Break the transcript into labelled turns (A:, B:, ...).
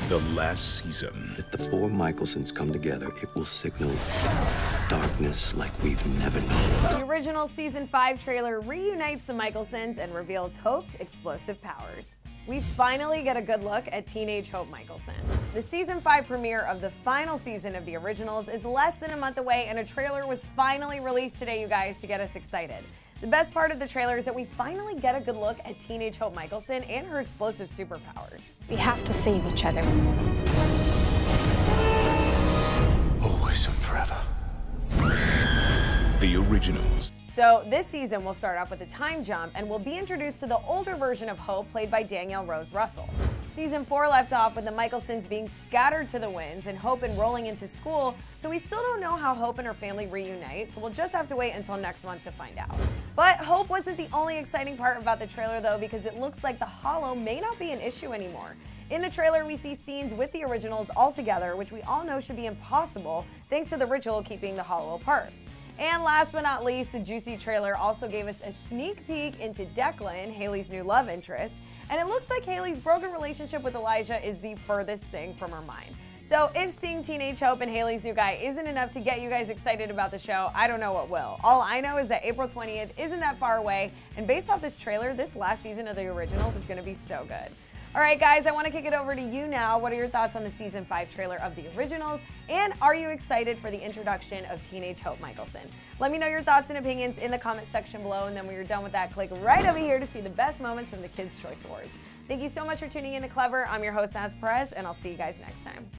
A: The last season.
B: If the four Mikaelsons come together, it will signal darkness like we've never known.
C: The original Season 5 trailer reunites the Mikaelsons and reveals Hope's explosive powers. We finally get a good look at teenage Hope Mikaelson. The Season 5 premiere of the final season of the originals is less than a month away, and a trailer was finally released today, you guys, to get us excited. The best part of the trailer is that we finally get a good look at teenage Hope Mikaelson and her explosive superpowers.
D: We have to save each other.
A: Always and forever. The originals.
C: So this season will start off with a time jump, and we'll be introduced to the older version of Hope, played by Danielle Rose Russell. Season 4 left off with the Mikaelsons being scattered to the winds and Hope enrolling into school, so we still don't know how Hope and her family reunite, so we'll just have to wait until next month to find out. But Hope wasn't the only exciting part about the trailer though, because it looks like the hollow may not be an issue anymore. In the trailer, we see scenes with the originals all together, which we all know should be impossible thanks to the ritual keeping the hollow apart. And last but not least, the juicy trailer also gave us a sneak peek into Declan, Haley's new love interest, and it looks like Haley's broken relationship with Elijah is the furthest thing from her mind. So if seeing teenage Hope and Haley's new guy isn't enough to get you guys excited about the show, I don't know what will. All I know is that April 20th isn't that far away, and based off this trailer, this last season of the originals is going to be so good. All right, guys, I want to kick it over to you now. What are your thoughts on the Season 5 trailer of the originals? And are you excited for the introduction of teenage Hope Mikaelson? Let me know your thoughts and opinions in the comment section below. And then when you're done with that, click right over here to see the best moments from the Kids' Choice Awards. Thank you so much for tuning in to Clevver. I'm your host, Naz Perez, and I'll see you guys next time.